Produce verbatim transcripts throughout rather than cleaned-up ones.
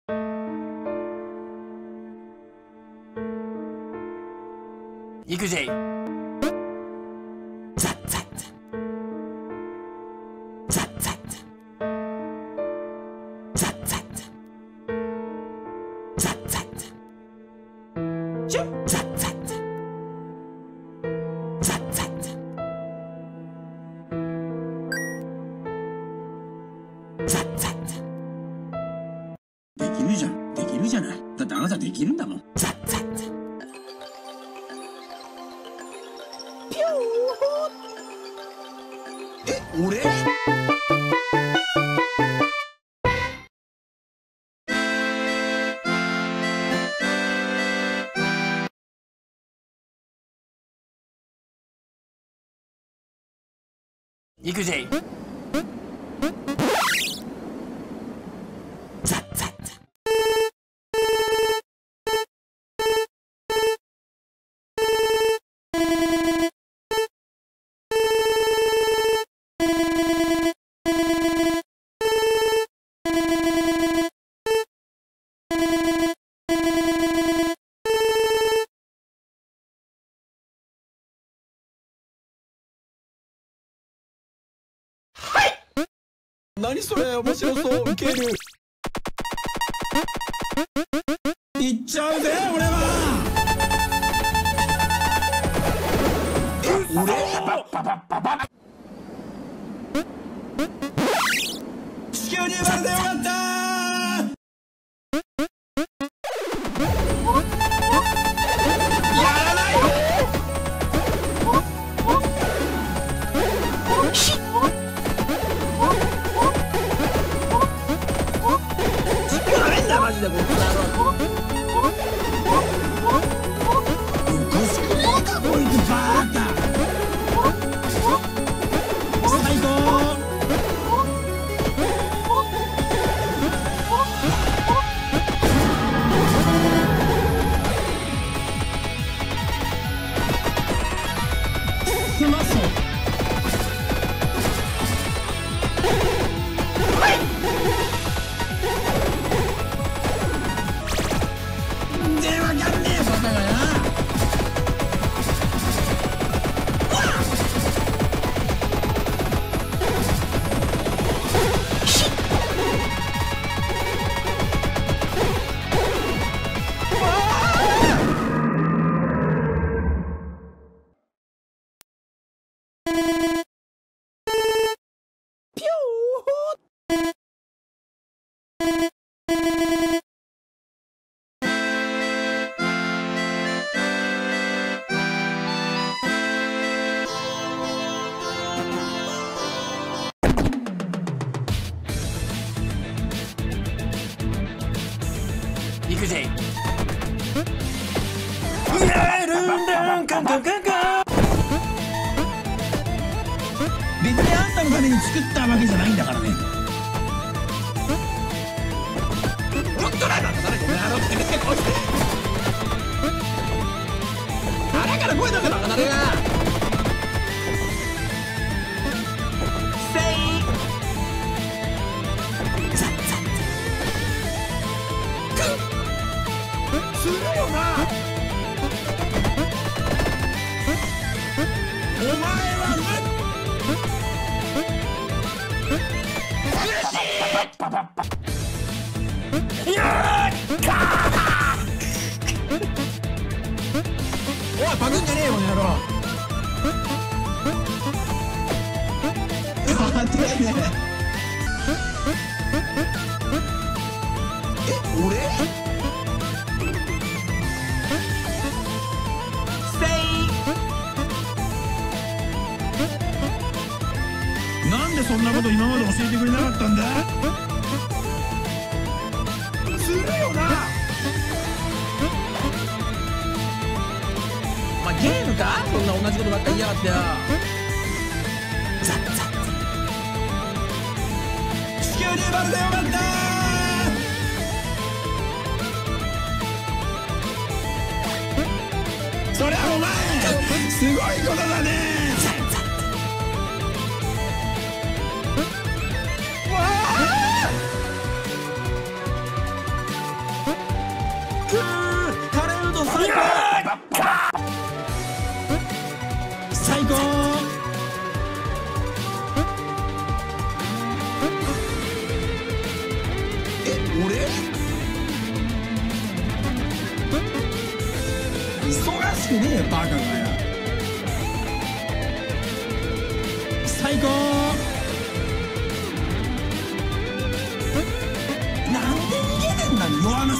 行くぜ。ザッザッザッザッザッザッザッザッザッザッザッシュッザッザッザッザッザッザッザッザッできるじゃん、できるじゃない。だってあなたできるんだもん。 ザッザッザッピュー。え、俺？ 行くぜ。ザッザッザッ何それ、面白そう、ウケる。いっちゃうぜ、俺は。え、俺？地球に生まれてよかったー。マジで僕だろう。おかしくねえかこいつバーカ。最高。すまそう。 行くぜ。ルンルンカンカンカンカン。 別にあんたのために作ったわけじゃないんだからね。本当なんだ誰この野郎ってめてこいつ。あれから声出せばかなれが。せい。 ザッザッくっ。するよな。お前は無理。やーかおいパクんじゃねえよこの野郎。待ってねえ。え、俺？なんでそんなこと今まで教えてくれなかったんだ。するよな。まあ、ゲームかそんな同じことばっかり言いやがってよ。 ザッザッ地球に生まれてよかったー。そりゃお前すごいことだね。 しくねえよバカがよ。最高。なんで逃げねんだ弱虫。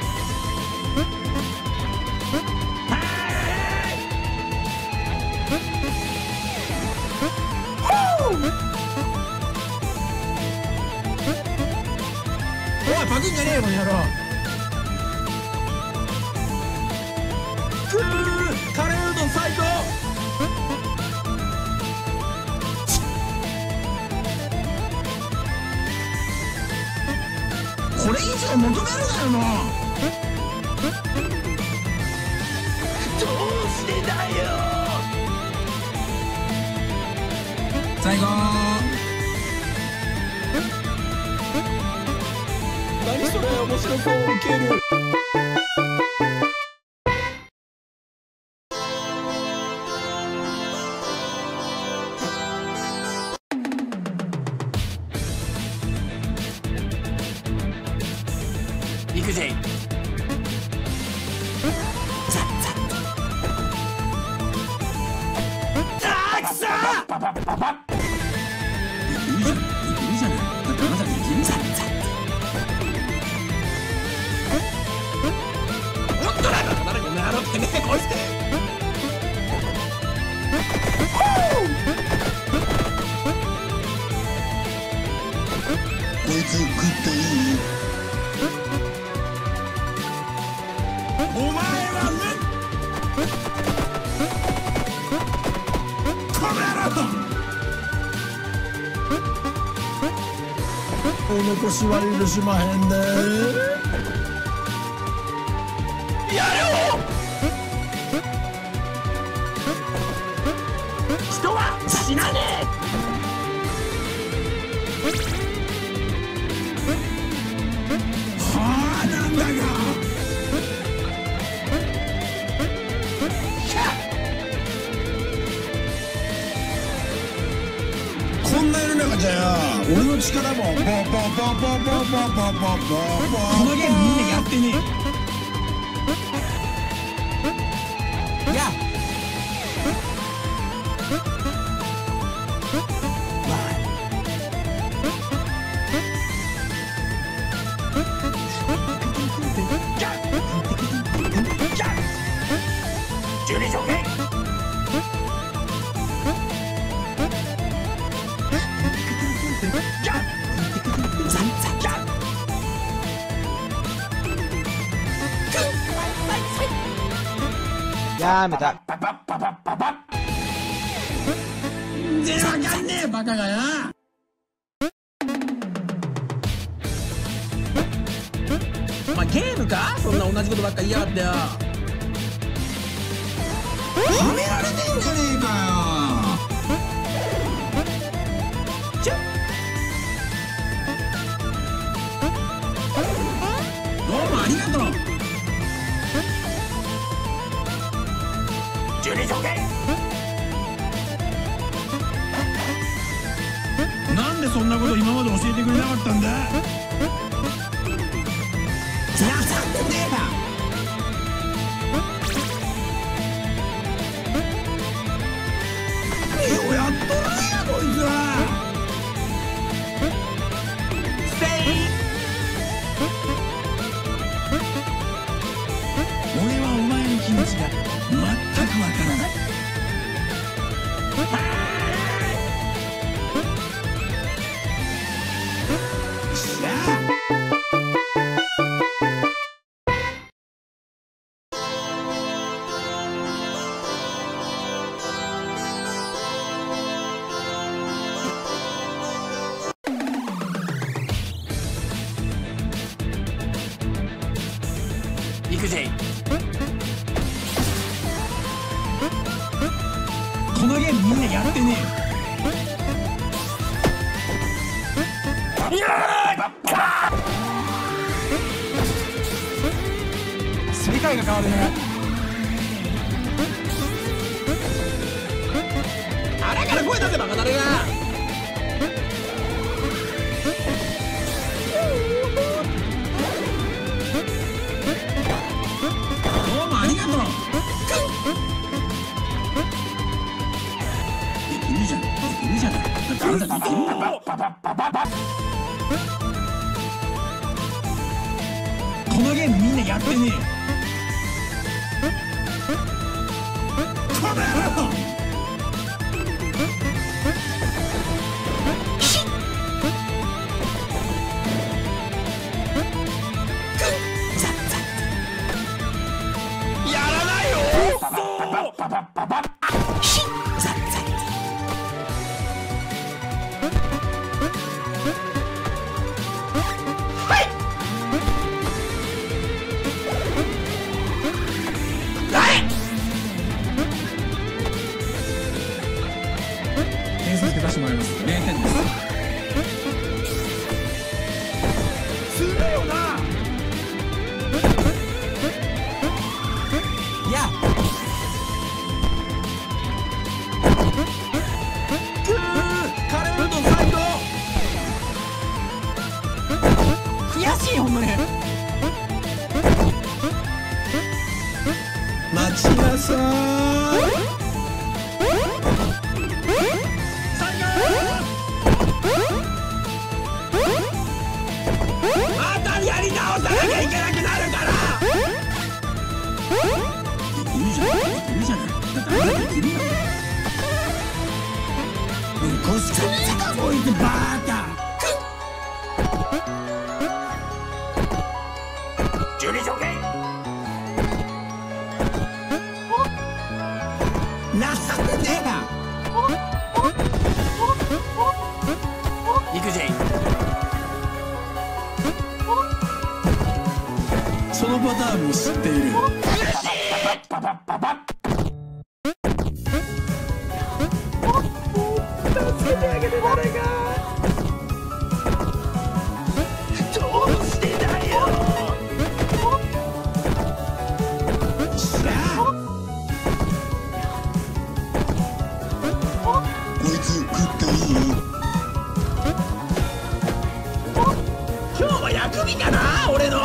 おいパクんじゃねえよこの野郎。くーカレーうどん最高。これ以上求めるなよもう。どうしてだよ。最高。何それ面白そう。ウケる。行くぜ。ザッザッザークソー。パパパパパ。できるじゃん。できるじゃない。だってあなたできる。ザッザッ。おっとらだ。誰かなろってねこいつ。こいつ食っていい？お前はね、この野郎とお残しは許しまへんで。やれよ。人は死なねえ。はあなんだか。こんな世の中じゃよ、俺の力もボボボボボボボボボボ。このゲームみんなやってねえ。やジュリーショーケー。 やめた。 全然わかんねえバカがよ。お前ゲームか。そんな同じことばっか言いやがってよ。はめられてんじゃねえかよ。ちょどうもありがとう。ジュリーショーケー。なんでそんなこと今まで教えてくれなかったんだ。ざざってねえか。何をやっとるんやこいつは。せい。俺はお前の気持ちが全くわからない。行くぜ。このゲームみんなやってねえ。やー世界が変わるね。あれから声出せバカ誰が。どうもありがとう。 このゲームみんなやってねえ。この野郎。やらないよ。点数つけさせてもらいます。れいてんです。するよな。いやくーカレーうどん最高。悔しいほんまに。待ちなさーい。またやり直さなきゃいけなくなるから。できるじゃない、できるじゃない。だってあなたできるよ。うんこしかねえかこいつバーカ。準備条件。なんでや。行くぜ。そのパターンも知っている。助けてあげて誰か。どうしてだよ。しゃあこいつ食っていい？今日は薬味かな俺の。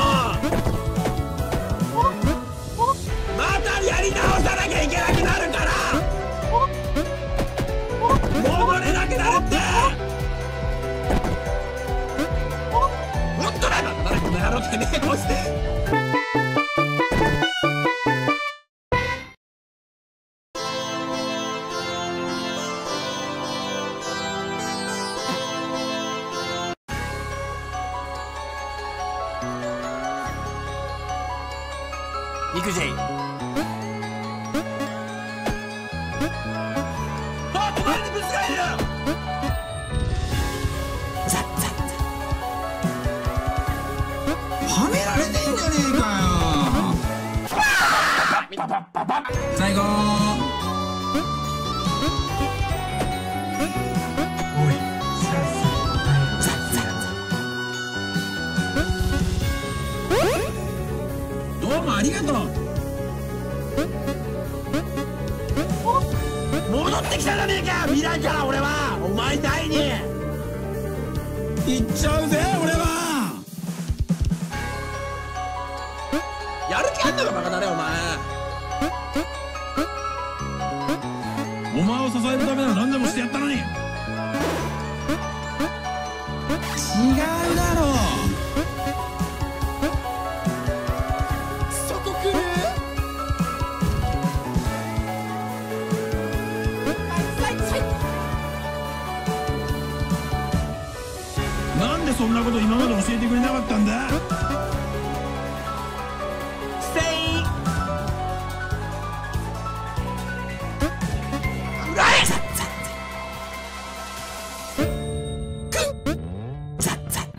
またやり直さなきゃいけなくなるから戻れなくなるって。ほんとだよこの野郎てめえこうして。行くぜ。あ、隣にブスがいる。ザッザッザッ。はめられてんじゃねえかよ。最後。おい、さっさとザッザッザッ。どうもありがとう。戻ってきたじゃねえか未来から。俺はお前に会いに行っちゃうぜ。俺はやる気あんのかバカだねお前。お前を支えるためなら何でもしてやったのに。違うだろう。そこ来る。なんでそんなこと今まで教えてくれなかったんだ。せいくらえ。ザッザッザッザッザッザッ。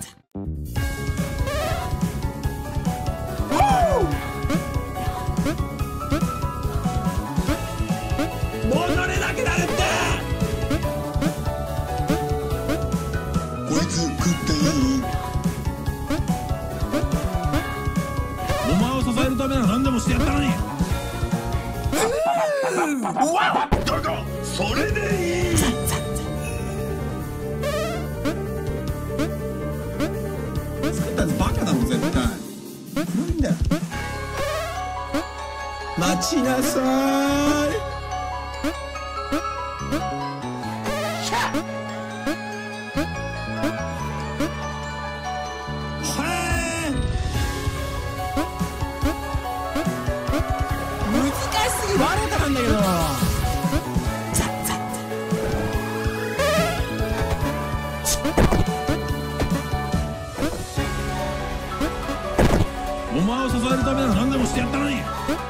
戻れなくなるって。こいつ食っていい？お前を支えるためなら何でもしてやったのに。うわっだがそれでいい。作ったやつバカだろ絶対。古いんだよ。待ちなさーい。 前を支えるためなら何でもしてやったのに。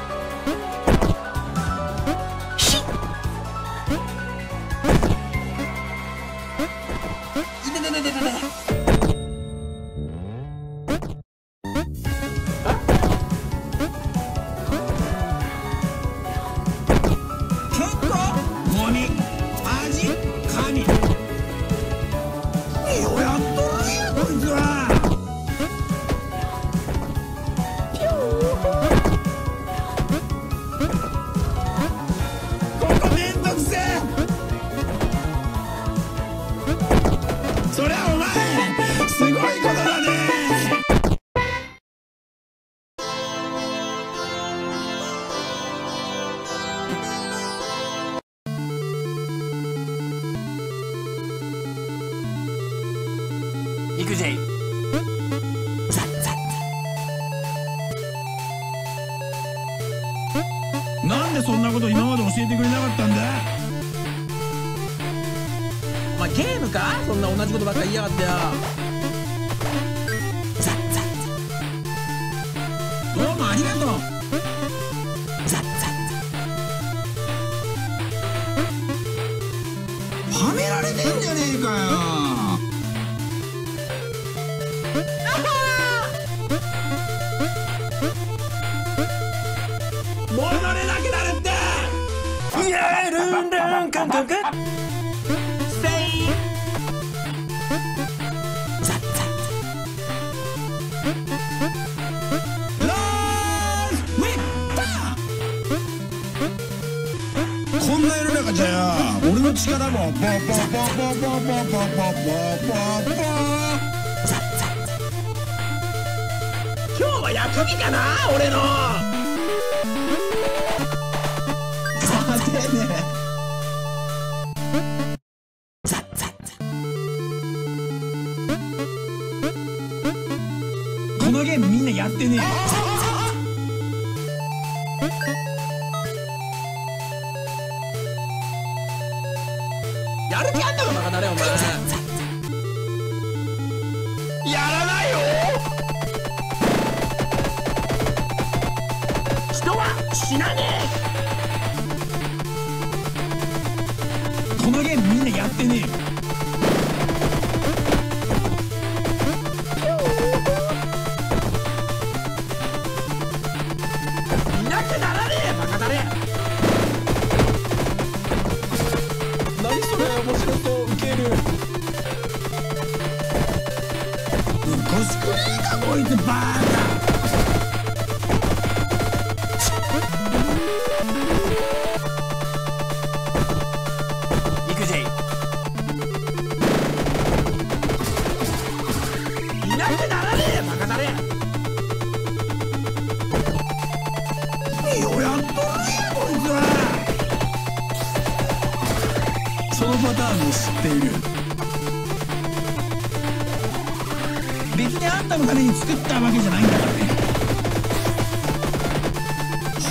行くぜ。ザッザッ。 なんでそんなこと今まで教えてくれなかったんだ。 お前ゲームか、そんな同じことばっか言いやがってよ。 ザッザッ。 どうもありがとう。 ザッザッ。 はめられてんじゃねえかよ。 戻れなくなるって。 やるんだんかんかんかん。 ステイ。 ザッザッ。 ラースウィッター。こんな世の中じゃよ、俺の力もボボボボボボボボボボボボ。 ザッザッ。 今日は薬味かな、俺の。 ザッザッ。 このゲームみんなやってねえ。 やる気あんだろバカだれお前。やらないよ。人は死なねこのゲームみんなやってねえよ。 え。いなくならねえバカだれ。何それ、面白そう、ウケる。 うこしくねえかこいつバーカ。 行くぜ。 いなくならねえバカだれ。 何をやっとるんやこいつは。そのパターンも知っている。別にあんたのために作ったわけじゃないんだからね。は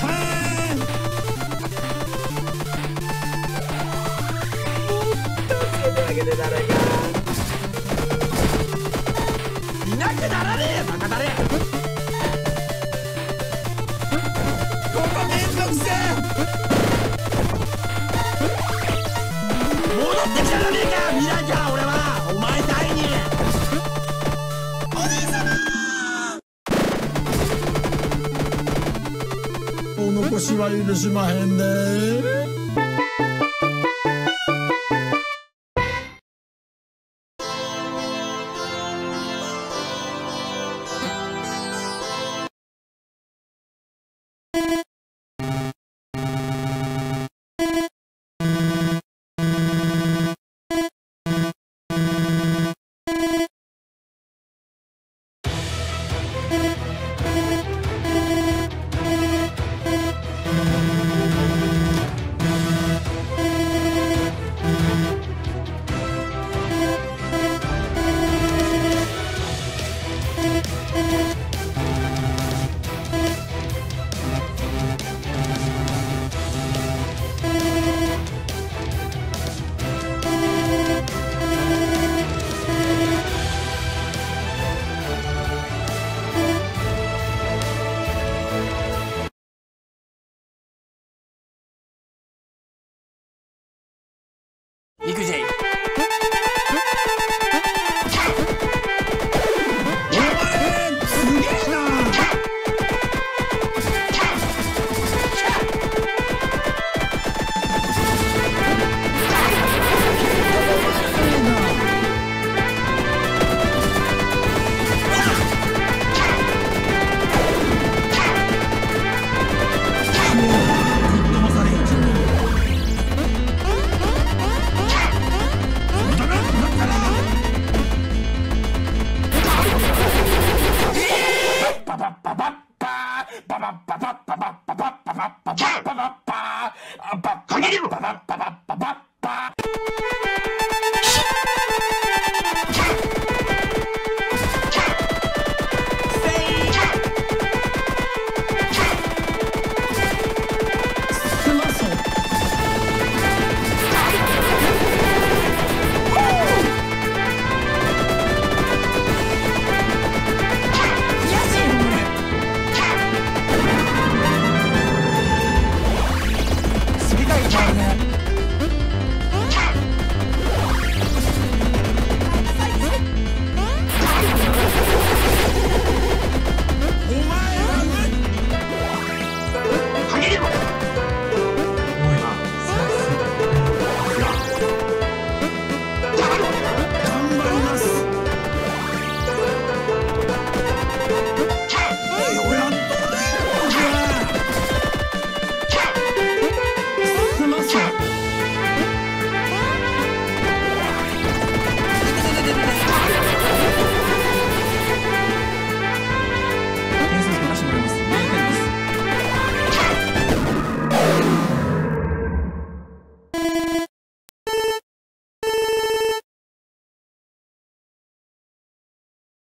助けてあげて誰か。いなくならねえバカだれ。 ここめんどくせえ。 戻ってきたじゃねえか、見なきゃ俺はお前隊に。 お兄様お残しは許しまへんで。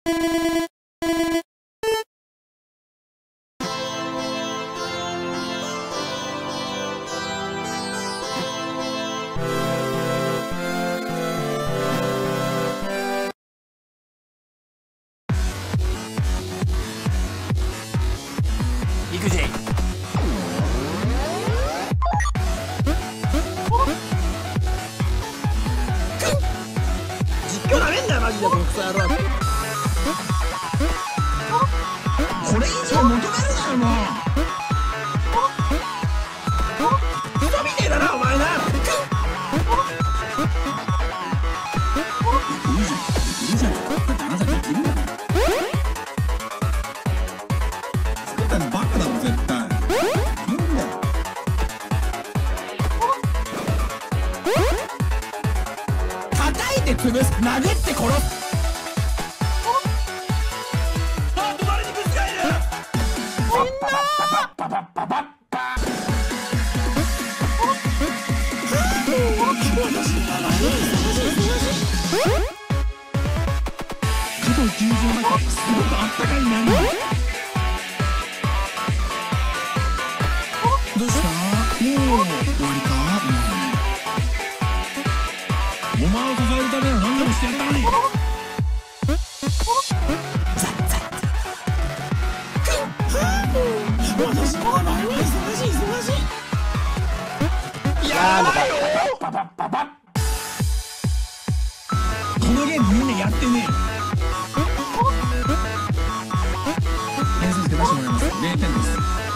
行くぜ。 実況なめんなよマジでこのクソ野郎。 これ以上求めるなよもう。 クソみてえだなお前な。 いいじゃんいいじゃん。だってあなたできるんだから。作ったのバカだろ絶対。いいんだよ。 叩いて潰す、殴って殺す。あ、隣にブスがいる。 加藤球場なんかすごくあったかいな。どうした？もう終わりか？お前を支えるためなら何でもしてやったのに。私の名前は忙しい忙しい。 やばいよ。 このゲームみんなやってねえ。点数つけ出してもらいます。れいてんです。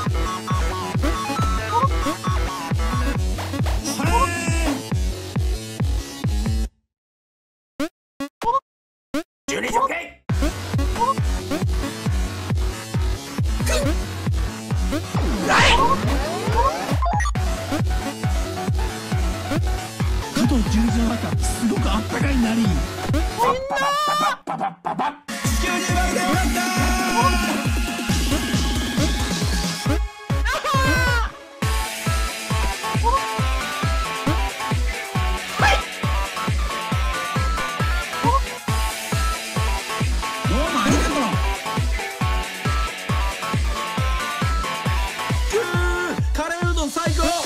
じゅうにじょっけい。 加藤球場なんかすごくあったかいなり。地球に生まれてよかったー。どうもありがとう。 くー、カレーうどん最高。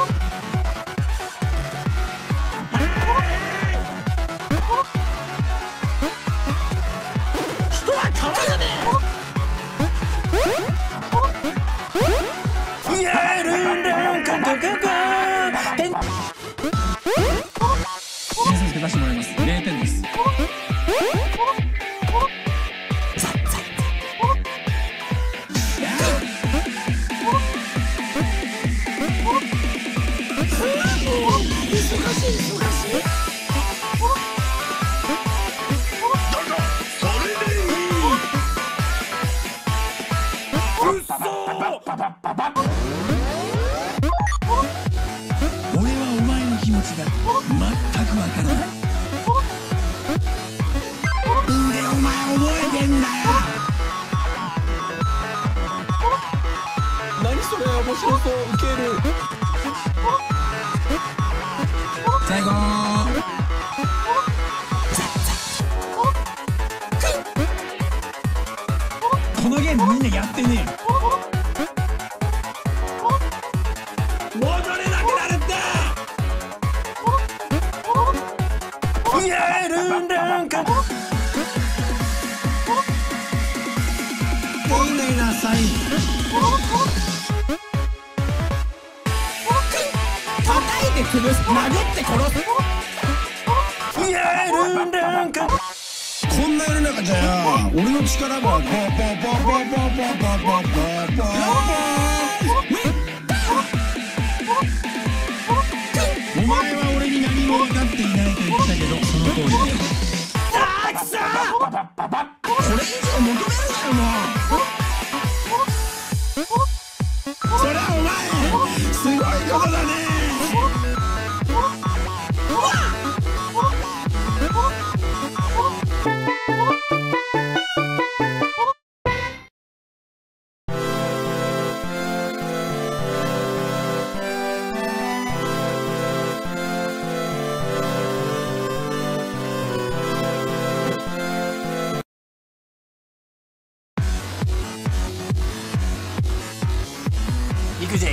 人は変わらねえ。やるんだカンカンカンカン。 点数つけ出してもらいます。れいてんです。 忙しい忙しい。 俺はお前の気持ちが全くわからない。なんでお前覚えてんだよ。 何それ面白そう、ウケる。 最後このゲームみんなやってねえ。 戻れなくなるってやるんだんか。 いないなさい。 叩いて潰す、殴って殺す。やるんだんか。 こんな世の中じゃよ、俺の力もポーポーポーポーポーポーポーポーポーポー。お前は俺に何も分かっていないと言ったけど、その通りだよ。 あーくそー。 これ以上求めるなよもう。そりゃお前すごいことだね。 くぜ。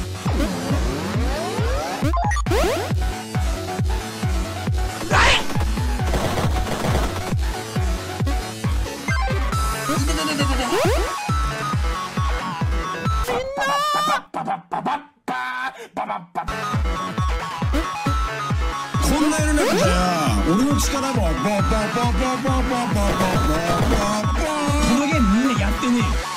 こんな世の中じゃ俺の力もボボボボボボボボボボこのゲームみんなやってね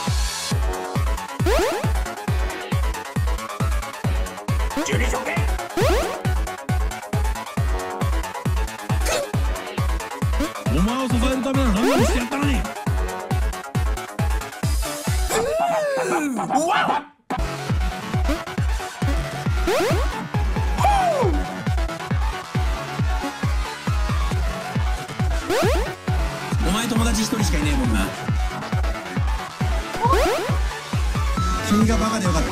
じゅうにしょうめ。 え。お前を支えるためなら何でもしてやったのに。お前友達一人しかいねえもんな。 君がバカでよかった。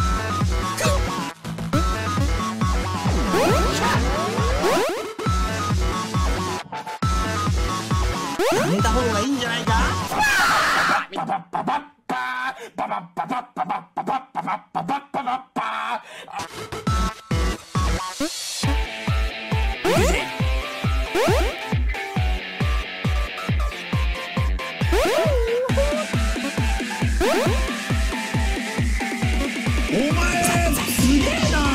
やめた方がいいんじゃないか。お前すげえな。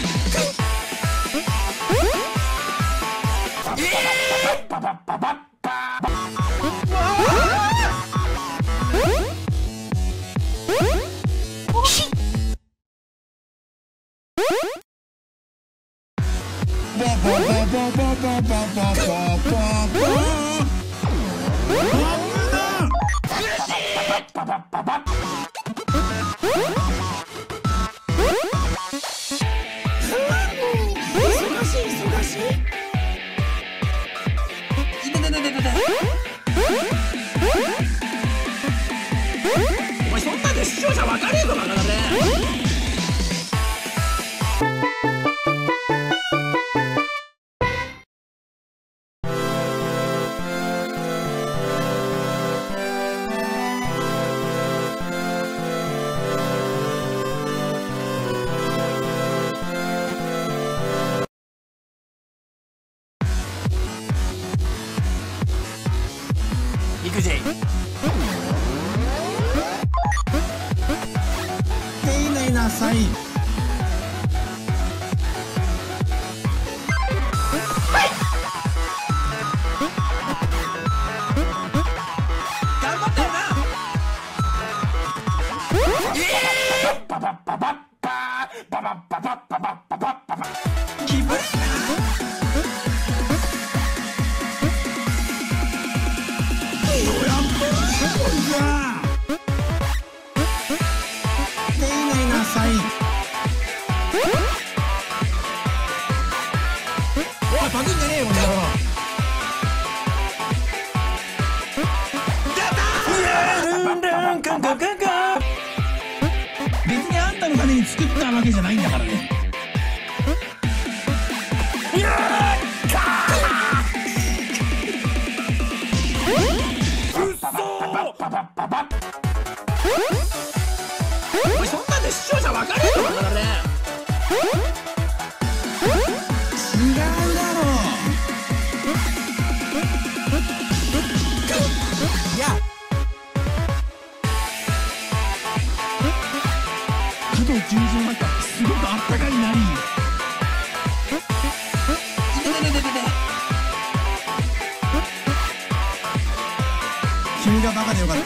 ボボボボボボボボボボ忙しい忙しい。いてててててて。お前そんなんで視聴者分かれるのかなね。 いくぜ。 丁寧なさい。 頑張ったよな。気分いいな。 丁寧なさい。 おいパクんじゃねえよこの野郎。別にあんたのために作ったわけじゃないんだからね。お前そんなんで視聴者分かれるのかなね。 違うだろいや加藤純次の中すごくあったかいなり。いててててて。 君がバカでよかった。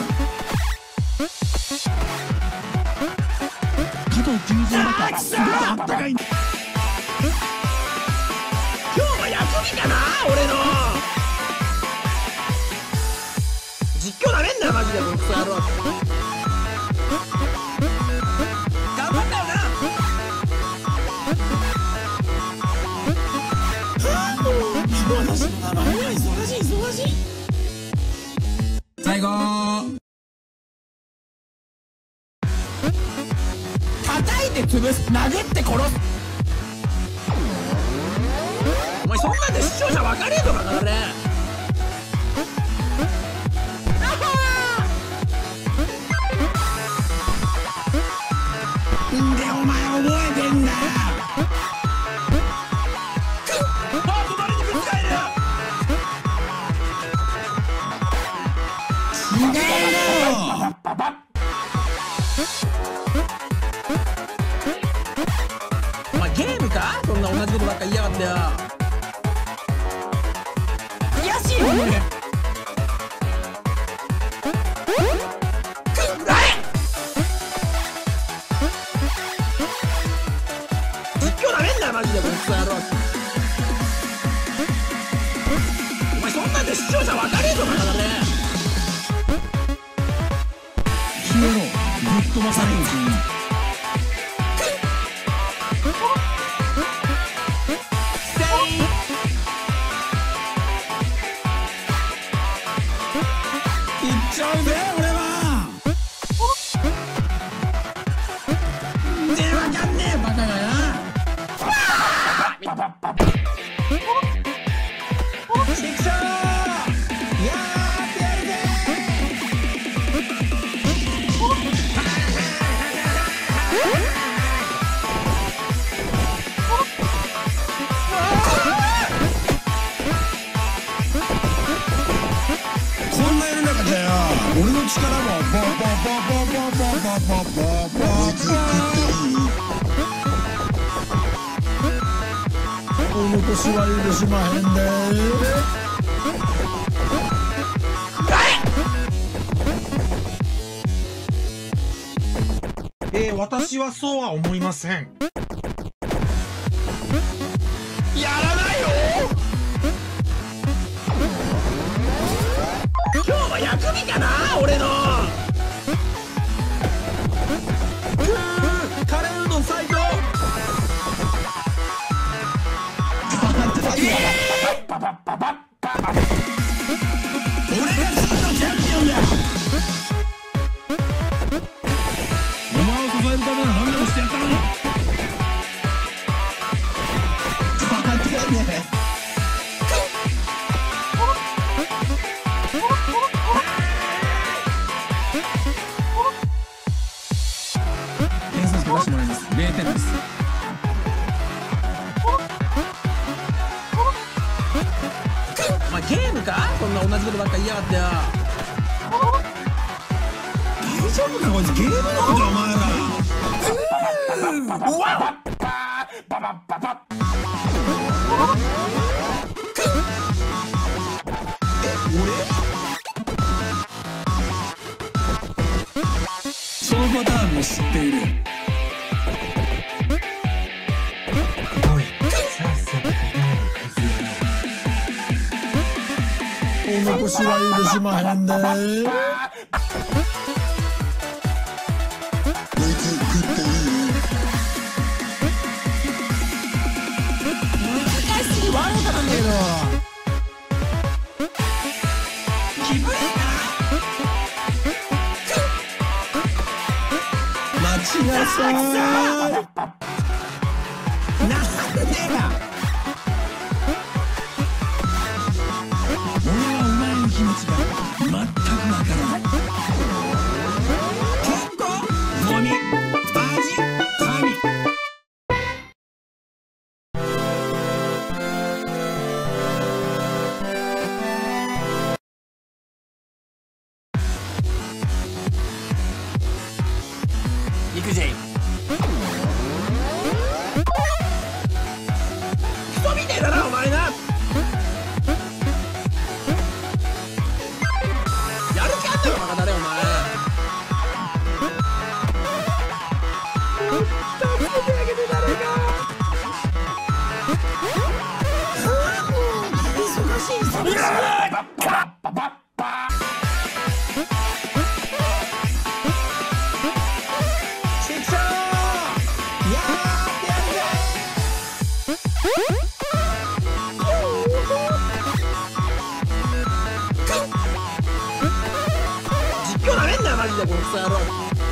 加藤純次の中すごくあったかい。今日は休みかな俺の。実況なめんなよマジでこのクソ野郎。頑張ったよな。私の名前は忙しい忙しい。 最後。 叩いて潰す、殴って殺す。お前そんなんで視聴者分かれるのかなね。 みんお前ゲームか？そんな同じことばっか言いやがってよ。悔しいよ俺。実況なめんなよマジでこのクソ野郎。お前そんなんで視聴者分かれえぞバカだね。 消えろぶっ飛ばされるうちに。いっちゃうぜ俺は。全然わかんねえバカがな。ちくしょうやってやるぜ。こんな世の中じゃよ俺の力もボボボボボボボボボボお残しは許しまへんで。 えー、私はそうは思いません。 やらないよ。今日は薬味かな俺の。カレーうどん最強。 俺が真のチャンピオンだ。お前を支えるためなら何でもしてやったのに。勝てねえ。点数出してもらいます。れいてんです。 お前ゲームか？そんな同じことばっか言いやがってよ。 大丈夫かこいつゲームなんだお前ら。 うわっそのパターンも知っている。 おい、さっさと答えるはずやろ。 お残しは許しまへんで。こいつ食っていい？ 難しすぎ悪いかなんだけど。気分いい待ちなさい。 なんでか。 俺はお前の気持ちが全くわからない。 健康ゴミ味神。 行くぜ。クソみてえだなお前な。やる気あんだろバカだねお前。助けてあげて誰か。忙しい忙しい。実況なめんなよマジでこのクソ野郎。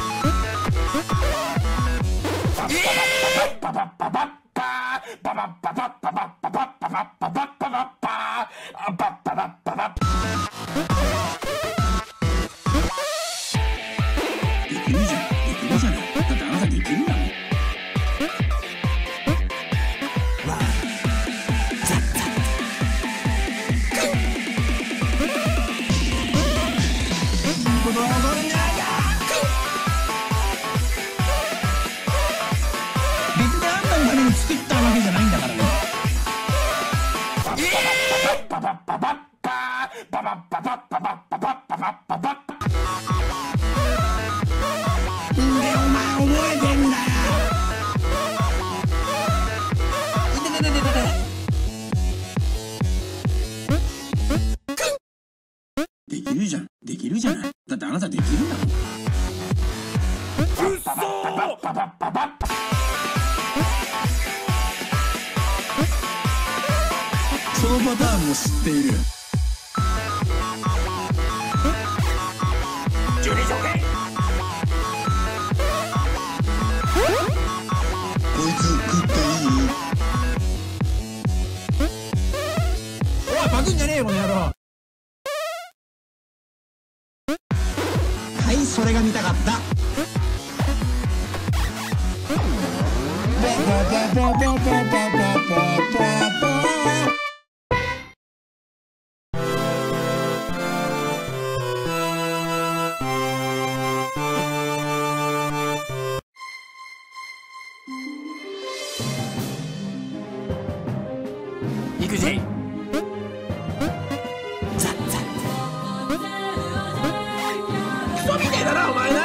できるじゃんできるじゃない。だってあなたできるんだもん。 でお前覚えてんだよ。 いてててててて。 できるじゃん、できるじゃない。だってあなたできるんだもん。 うっそー。 そのパターンも知っている。 じゅうに条件。 こいつ食っていい？ おいパクんじゃねえよこの野郎。 はい、それが見たかった。 行くぜ。 ザッザッ。 クソみてえだなお前な。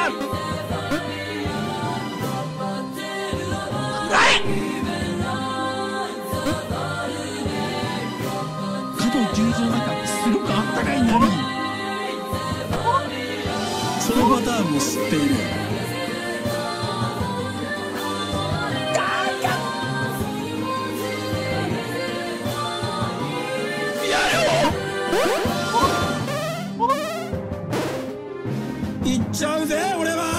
加藤球児の中すごくあったかいんだね。そのパターンも知っている。いっちゃうぜ俺は。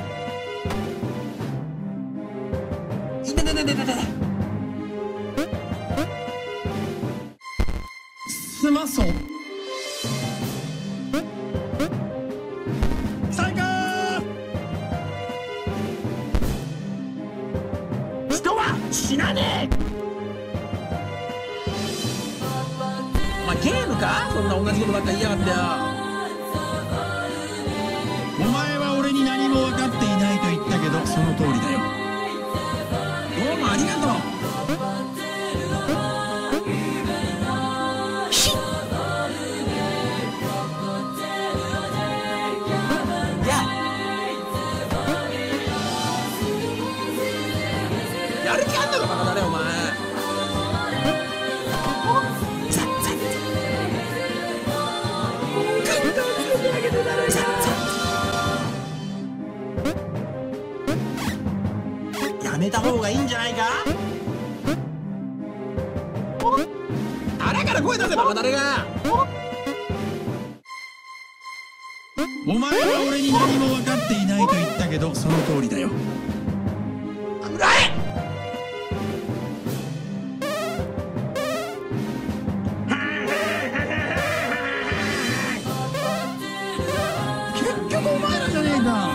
いてててててて。 スマソ最高。 人は死なねえ。お前ゲームか？そんな同じことばっか言いやがってよ。 お前は俺に何も分かっていないと言ったけどその通りだよ。 どうもありがとう。やる気あんのかバカだねお前。 ザッザッ。 やめた方がいいんじゃないか。腹から声出せバカだれが。 お前は俺に何も分かっていないと言ったけどその通りだよ。 くらえ。 結局お前らじゃねえか。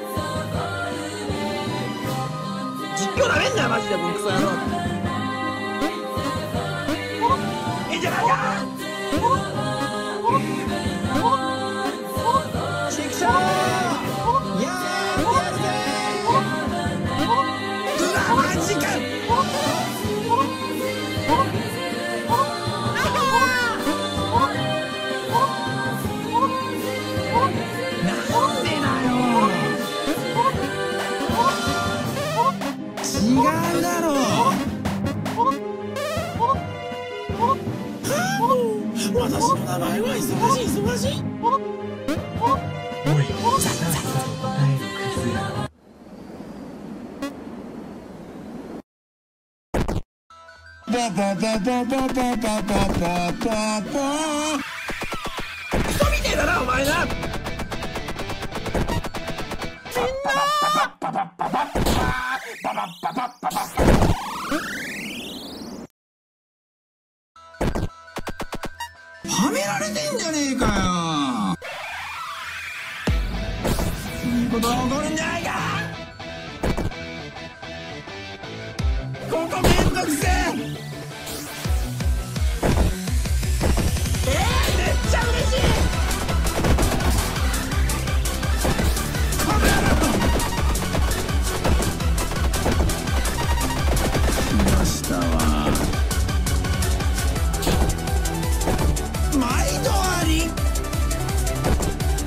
実況なめんなよマジでこのクソ野郎。いいんじゃないか。 チクショー。やーってやるぜうわマジか。 なんでだよ。 違うだろう。私の名前は忙しい忙しい。 おい、ザッザッ。答えるクズや。 バババババババババババ。 クソみてえだなお前な。 はめられてんじゃねえかよ。いいことが起こるんじゃないか。ここめんどくせえ。 えー、めっちゃ嬉しい。 来ましたわ。毎度あり。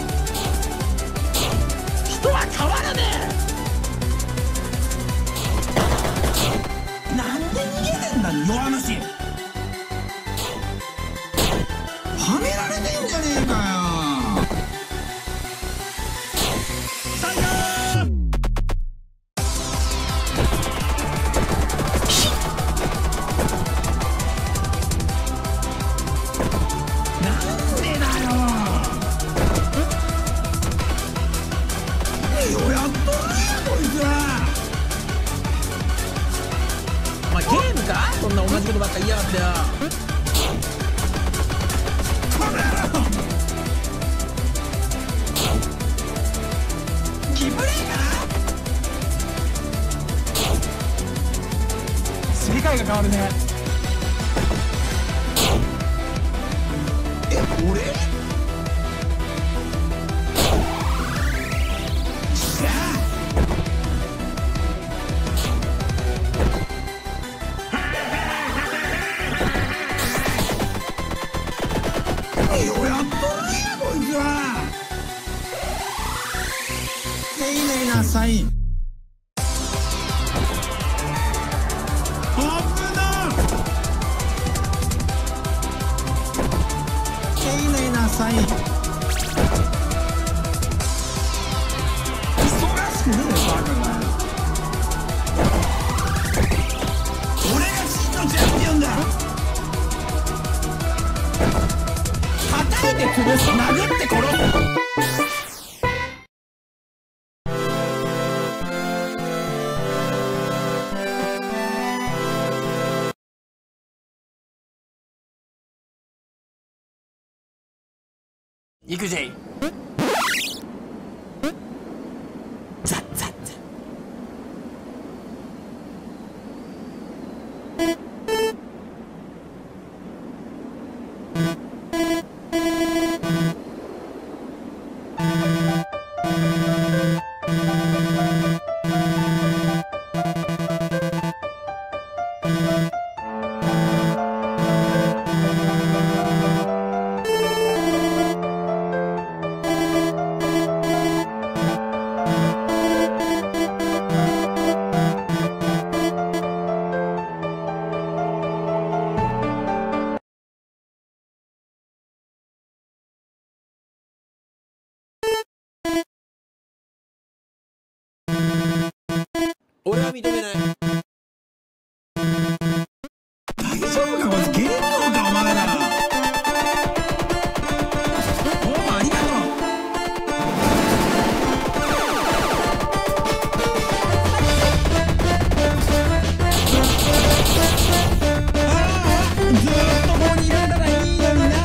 言いやがってよ。 この野郎キブレー世界が変わるね。 え俺しゃ何をやっとるんやこいつは。丁寧なサイン危な丁寧なサイン忙しくねえバカが。俺が真のチャンピオンだ。 叩いて潰す、殴って殺す。行くぜ。ザッザッザッ。俺は認めない。 大丈夫かこいつ。芸能かお前ら。おうありがとう。ああずーっとここにいられたらいいのにな。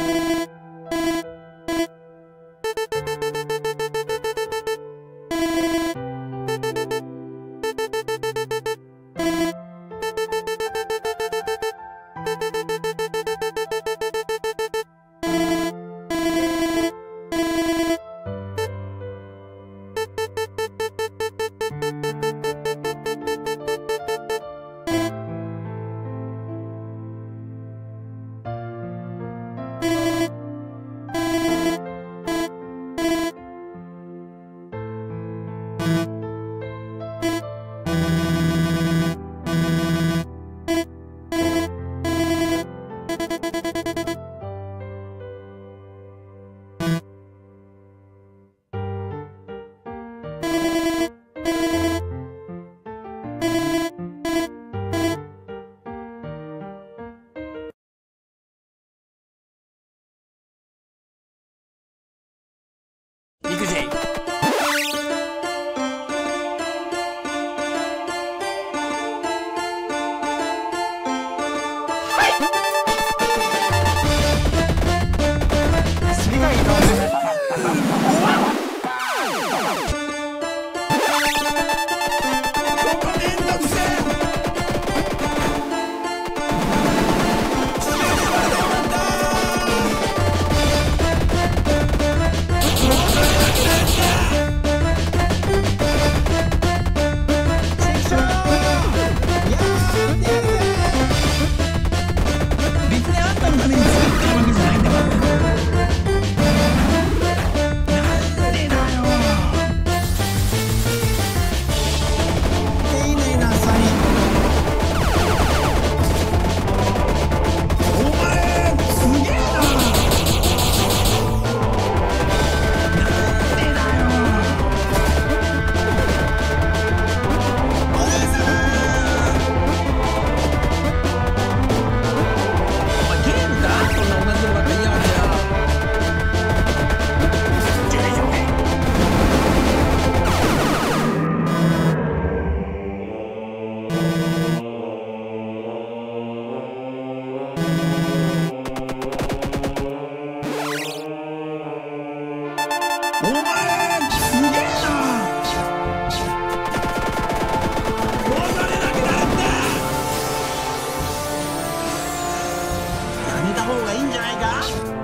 行くぜ。 やめた方がいいんじゃないか。